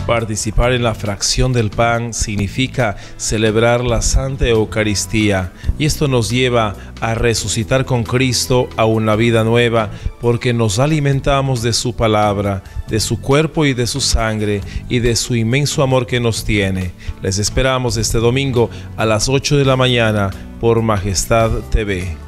Participar en la fracción del pan significa celebrar la Santa Eucaristía, y esto nos lleva a resucitar con Cristo a una vida nueva, porque nos alimentamos de su palabra, de su cuerpo y de su sangre, y de su inmenso amor que nos tiene. Les esperamos este domingo a las 8 de la mañana por Majestad TV.